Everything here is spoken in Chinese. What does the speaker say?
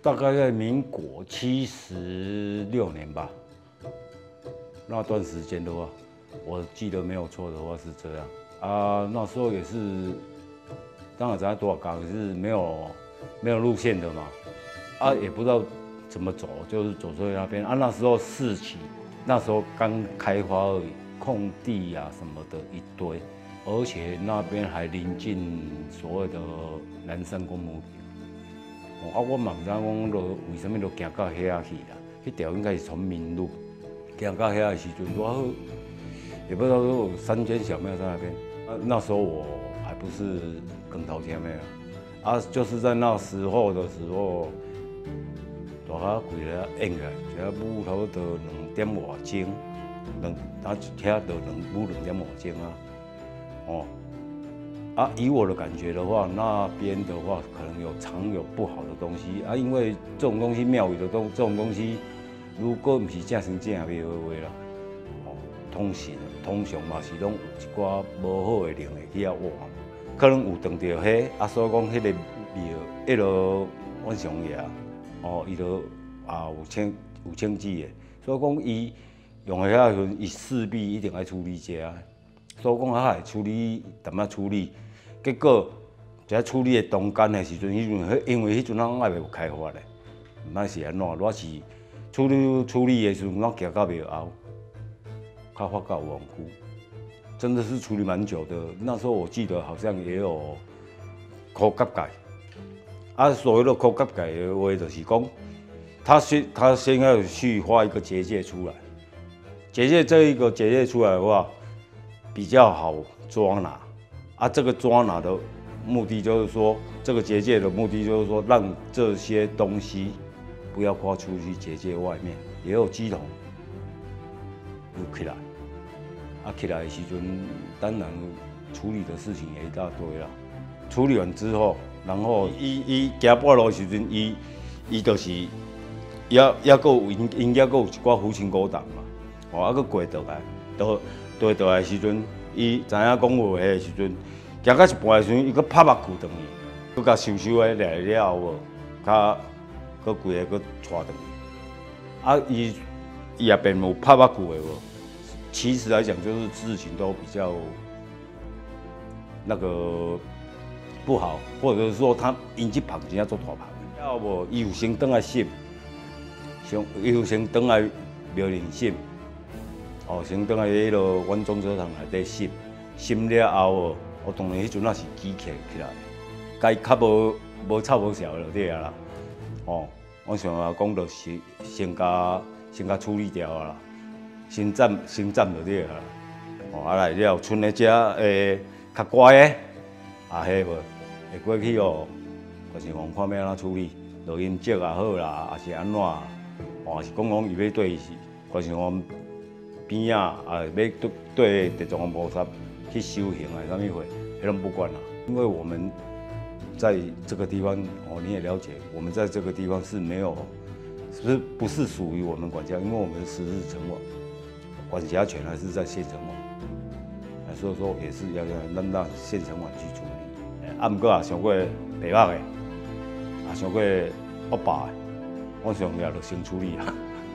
大概在民国76年吧，那段时间的话，我记得没有错的话是这样啊。那时候也是，当然知道多少岗，可是没有路线的嘛，啊也不知道怎么走，就是走出去那边啊。那时候四期，那时候刚开发而已，空地啊什么的一堆，而且那边还临近所谓的南山公墓坪。啊，我嘛唔知讲为什么就行到遐去啦？迄条应该是崇明路，行到遐的时阵，我也不知道说三间小庙在那边。那时候我还不是更头前面啊，就是在那时候的时候，大家跪咧演起来，一个舞差不多2点外钟，啊一天就舞2点外钟啊，哦。啊，以我的感觉的话，那边的话可能常有不好的东西啊，因为这种东西庙宇的这种东西，如果不是正生正灭的话啦，哦，通常嘛是拢有一寡无好的灵会去遐活，可能有撞到迄，啊，所以讲迄个庙，迄落阮上爷哦，伊落啊有清旨的，所以讲伊用的遐时阵，伊势必一定爱处理这啊，所以讲啊，处理淡仔处理。结果在处理的中间的时阵，因为迄阵咱还未有开发嘞，毋知是安怎，我是处理的时阵，我行到庙后，才发觉有亡故，真的是处理蛮久的。那时候我记得好像也有苦甲界，啊，所谓的苦甲界的话，就是讲，他先要去画一个结界出来，这一个结界出来的话，比较好抓拿。啊，这个抓拿的目的就是说，这个结界的目的就是说，让这些东西不要跨出去结界外面，也有鸡桶有起来，啊起来的时阵，当然处理的事情也一大堆啦。处理完之后，然后伊行半路的时阵，伊就是也有因也有一寡浮轻高档嘛，哦，啊，佮过倒来，倒来的时阵。伊知影讲话的时阵，行到一半的时阵，伊搁拍目跍转去，搁甲收的来了后，较搁规个搁带转去。啊，伊也并无拍目跍的无。其实来讲，就是事情都比较那个不好，或者是说他因这旁真正做大旁。了无，伊有先倒来审，伊有先倒来庙里审。哦，先倒来迄落阮总车堂内底审了后，我当然迄阵也是记起来，该较无吵无笑就对啊啦。哦，我想啊讲就是先甲处理掉啦，先斩就对啊啦。哦，啊来了，剩的只较乖的，啊迄无会过去哦，就是讲看要安怎处理，录音机也好啦，还是安怎，哦，是讲伊要对，就是讲。边啊，要对地藏王菩萨去修行啊，啥物货，迄拢不管啦。因为我们在这个地方，哦，你也了解，我们在这个地方是没有，不是属于我们管辖，因为我们是10日城隍，管辖权还是在县城隍，所以说也是要让县城隍去处理。啊，毋过也想过白目的，也想过恶霸的，我想也就先处理啊。